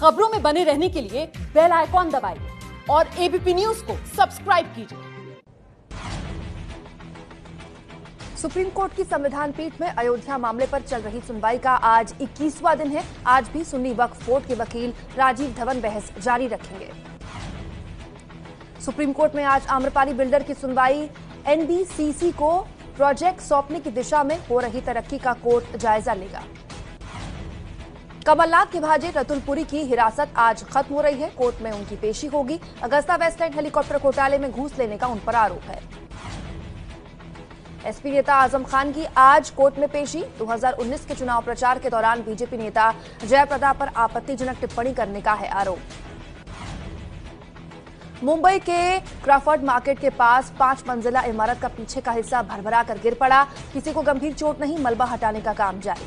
खबरों में बने रहने के लिए बेल आइकॉन दबाइए और एबीपी न्यूज को सब्सक्राइब कीजिए। सुप्रीम कोर्ट की संविधान पीठ में अयोध्या मामले पर चल रही सुनवाई का आज 21वां दिन है। आज भी सुन्नी वक्फ बोर्ड के वकील राजीव धवन बहस जारी रखेंगे। सुप्रीम कोर्ट में आज आम्रपाली बिल्डर की सुनवाई। एनबीसीसी को प्रोजेक्ट सौंपने की दिशा में हो रही तरक्की का कोर्ट जायजा लेगा। कमलनाथ के भांजे रतुल पुरी की हिरासत आज खत्म हो रही है। कोर्ट में उनकी पेशी होगी। अगस्ता वेस्टलैंड हेलीकॉप्टर घोटाले में घूस लेने का उन पर आरोप है। एसपी नेता आजम खान की आज कोर्ट में पेशी। 2019 के चुनाव प्रचार के दौरान बीजेपी नेता जयप्रदा पर आपत्तिजनक टिप्पणी करने का है आरोप। मुंबई के क्रॉफर्ड मार्केट के पास 5 मंजिला इमारत का पीछे का हिस्सा भरभरा कर गिर पड़ा। किसी को गंभीर चोट नहीं, मलबा हटाने का काम जारी।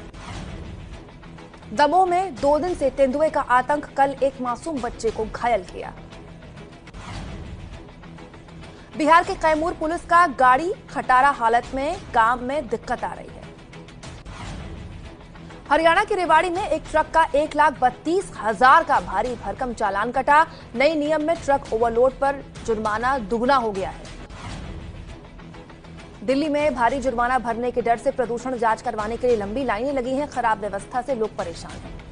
दमोह में 2 दिन से तेंदुए का आतंक, कल एक मासूम बच्चे को घायल किया। बिहार के कैमूर पुलिस का गाड़ी खटारा हालत में, काम में दिक्कत आ रही है। हरियाणा के रेवाड़ी में एक ट्रक का 1,32,000 का भारी भरकम चालान कटा। नए नियम में ट्रक ओवरलोड पर जुर्माना दुगना हो गया है। दिल्ली में भारी जुर्माना भरने के डर से प्रदूषण जांच करवाने के लिए लंबी लाइनें लगी हैं। खराब व्यवस्था से लोग परेशान हैं।